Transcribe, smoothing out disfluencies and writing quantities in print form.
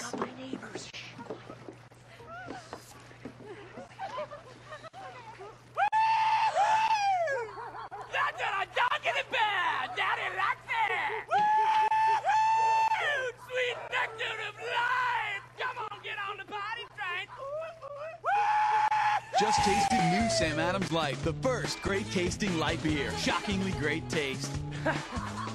got my neighbors. That's what I'm talking about! Daddy likes it! Woo! Sweet nectar of life! Come on, get on the potty train! Just tasted new Sam Adams Light, the first great tasting light beer. Shockingly great taste.